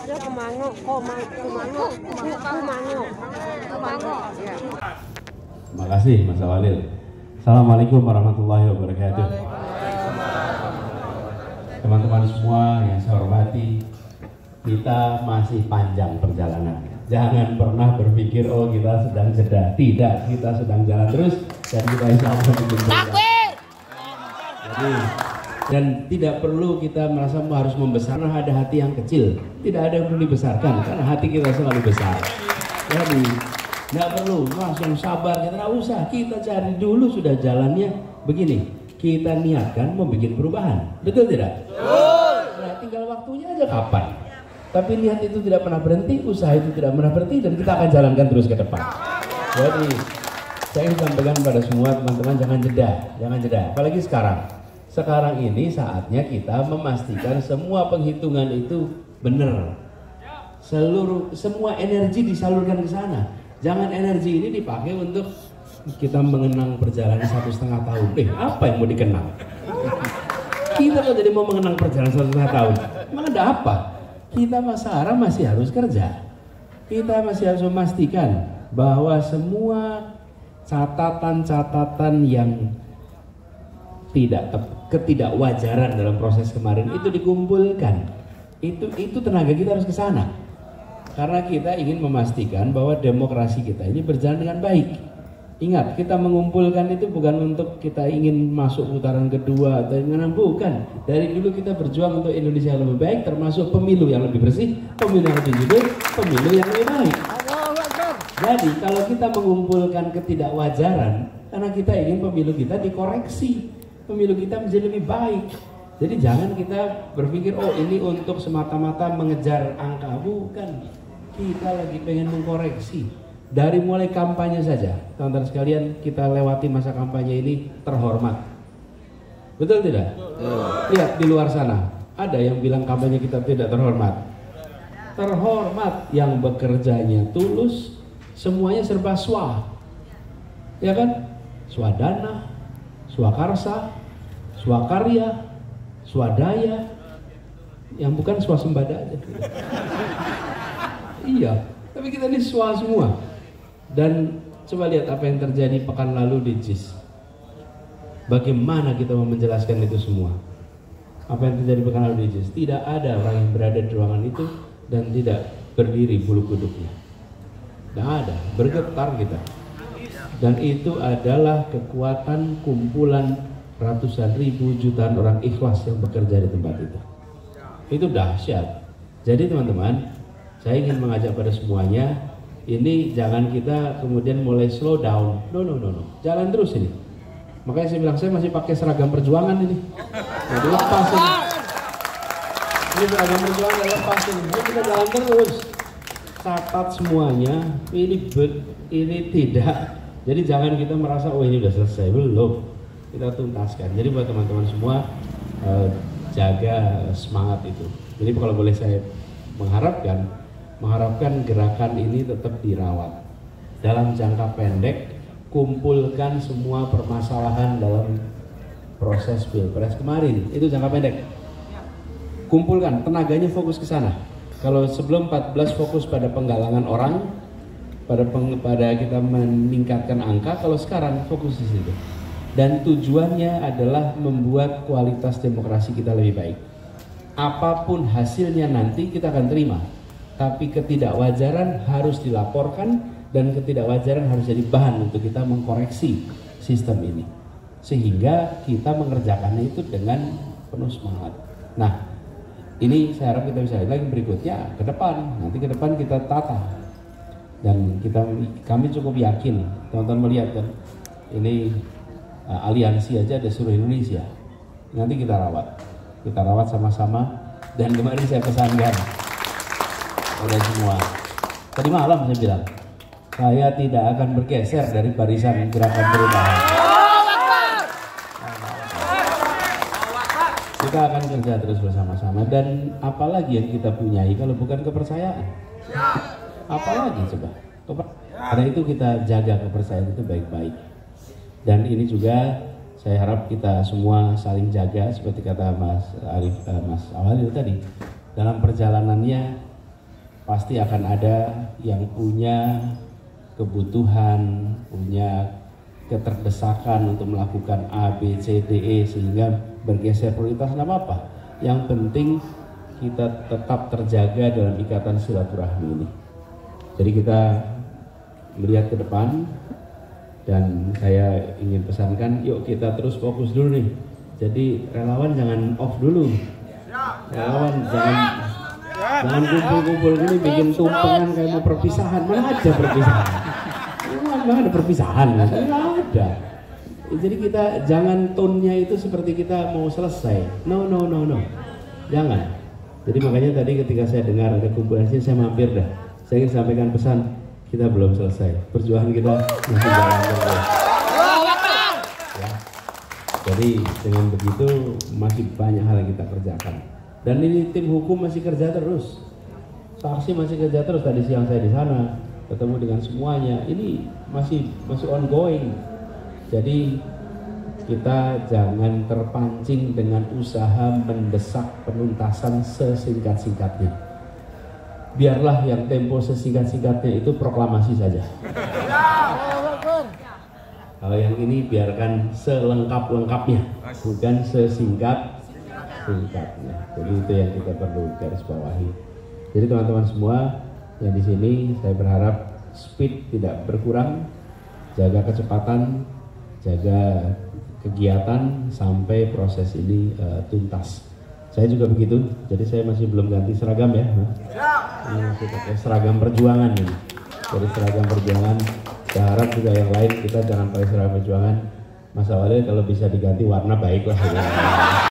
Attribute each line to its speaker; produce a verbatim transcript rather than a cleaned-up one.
Speaker 1: Ada kemango, komang, kemango, kemango, kemango.
Speaker 2: Terima kasih Mas Awalil. Assalamualaikum warahmatullahi wabarakatuh. Teman-teman semua yang saya hormati, kita masih panjang perjalanan. Jangan pernah berpikir oh kita sedang jeda. Tidak, kita sedang jalan terus dan kita insya Allah bikin takbir. Jadi dan tidak perlu kita merasa harus membesar karena ada hati yang kecil. Tidak ada yang perlu dibesarkan karena hati kita selalu besar. Jadi nggak perlu langsung sabar, kita nggak usah. Kita cari dulu sudah jalannya begini. Kita niatkan membuat perubahan, betul tidak? Betul. Nah, tinggal waktunya aja kapan. Tapi niat itu tidak pernah berhenti, usaha itu tidak pernah berhenti, dan kita akan jalankan terus ke depan. Jadi saya ingin sampaikan pada semua teman-teman, jangan jeda, jangan jeda. Apalagi sekarang. Sekarang ini saatnya kita memastikan semua penghitungan itu benar. Seluruh semua energi disalurkan ke sana. Jangan energi ini dipakai untuk kita mengenang perjalanan satu setengah tahun. Eh, apa yang mau dikenang? Kita kok jadi mau mengenang perjalanan satu setengah tahun? Emang ada apa? Kita sekarang masih harus kerja. Kita masih harus memastikan bahwa semua catatan-catatan yang tidak ketidakwajaran dalam proses kemarin itu dikumpulkan. Itu itu tenaga kita harus ke sana. Karena kita ingin memastikan bahwa demokrasi kita ini berjalan dengan baik. Ingat, kita mengumpulkan itu bukan untuk kita ingin masuk putaran kedua atau yang bukan. Dari dulu kita berjuang untuk Indonesia yang lebih baik, termasuk pemilu yang lebih bersih, pemilu yang lebih jujur, pemilu yang lebih baik. Jadi kalau kita mengumpulkan ketidakwajaran, karena kita ingin pemilu kita dikoreksi, pemilu kita menjadi lebih baik. Jadi jangan kita berpikir oh ini untuk semata-mata mengejar angka, bukan. Kita lagi pengen mengkoreksi. Dari mulai kampanye saja, teman-teman sekalian, kita lewati masa kampanye ini terhormat. Betul tidak? Betul. Lihat di luar sana, ada yang bilang kampanye kita tidak terhormat. Terhormat, yang bekerjanya tulus, semuanya serba swa. Ya kan? Swadana, swakarsa, swakarya, swadaya, yang bukan swasembada aja. Iya, tapi kita ini swa semua. Dan coba lihat apa yang terjadi pekan lalu di J I S. Bagaimana kita mau menjelaskan itu semua? Apa yang terjadi pekan lalu di J I S? Tidak ada orang yang berada di ruangan itu dan tidak berdiri bulu kuduknya. Tidak ada, bergetar kita. Dan itu adalah kekuatan kumpulan ratusan ribu jutaan orang ikhlas yang bekerja di tempat itu. Itu dahsyat. Jadi teman-teman, saya ingin mengajak pada semuanya, ini jangan kita kemudian mulai slow down. No, no, no, no. Jalan terus ini. Makanya saya bilang, saya masih pakai seragam perjuangan ini. Nah, dilepas ini. Ini seragam perjuangan lepas ini. Jadi kita jalan terus. Catat semuanya. Ini ini tidak. Jadi jangan kita merasa, oh ini udah selesai. Belum. Kita tuntaskan. Jadi buat teman-teman semua, eh, jaga semangat itu. Jadi kalau boleh saya mengharapkan, mengharapkan gerakan ini tetap dirawat. Dalam jangka pendek, kumpulkan semua permasalahan dalam proses pilpres kemarin. Itu jangka pendek. Kumpulkan, tenaganya fokus ke sana. Kalau sebelum empat belas fokus pada penggalangan orang, pada peng, pada kita meningkatkan angka, kalau sekarang fokus di situ. Dan tujuannya adalah membuat kualitas demokrasi kita lebih baik. Apapun hasilnya nanti kita akan terima. Tapi ketidakwajaran harus dilaporkan dan ketidakwajaran harus jadi bahan untuk kita mengkoreksi sistem ini. Sehingga kita mengerjakannya itu dengan penuh semangat. Nah, ini saya harap kita bisa lihat lagi berikutnya ke depan. Nanti ke depan kita tata. Dan kita kami cukup yakin, teman-teman melihat kan, ini uh, aliansi aja ada seluruh Indonesia. Nanti kita rawat. Kita rawat sama-sama. Dan kemarin saya pesankan oleh semua. Tadi malam saya bilang, saya tidak akan bergeser dari barisan gerakan perubahan. Kita akan kerja terus bersama-sama. Dan apalagi yang kita punyai kalau bukan kepercayaan? Apalagi coba? Karena itu kita jaga kepercayaan itu baik-baik. Dan ini juga saya harap kita semua saling jaga seperti kata Mas Arif, Mas Awalil tadi. Dalam perjalanannya pasti akan ada yang punya kebutuhan, punya keterdesakan untuk melakukan A, B, C, D, E sehingga bergeser prioritas, nggak apa-apa. Yang penting kita tetap terjaga dalam ikatan silaturahmi ini. Jadi kita melihat ke depan dan saya ingin pesankan, yuk kita terus fokus dulu nih. Jadi relawan jangan off dulu. Relawan jangan jangan kumpul-kumpul gini bikin tumpengan kayak mau perpisahan. Mana ada perpisahan? Mana ada perpisahan? Nggak ada. Jadi kita jangan tone-nya itu seperti kita mau selesai. No, no, no, no. Jangan. Jadi makanya tadi ketika saya dengar ada kumpulan sini, saya mampir dah. Saya ingin sampaikan pesan, kita belum selesai. Perjuangan kita masih jalan terus. Ya. Jadi dengan begitu masih banyak hal yang kita kerjakan. Dan ini tim hukum masih kerja terus. Saksi masih kerja terus. Tadi siang saya di sana ketemu dengan semuanya. Ini masih masih ongoing. Jadi kita jangan terpancing dengan usaha mendesak penuntasan sesingkat-singkatnya. Biarlah yang tempo sesingkat-singkatnya itu proklamasi saja. Kalau yang ini biarkan selengkap-lengkapnya, bukan sesingkat-singkatnya. Jadi itu yang kita perlu garis bawahi. Jadi teman-teman semua yang di sini, saya berharap speed tidak berkurang, jaga kecepatan, jaga kegiatan sampai proses ini uh, tuntas. Saya juga begitu, jadi saya masih belum ganti seragam ya. Ini masih pakai seragam perjuangan ini. Jadi seragam perjuangan. Saya harap juga yang lain kita jangan pakai seragam perjuangan. Mas Awalil kalau bisa diganti warna baiklah. Ya.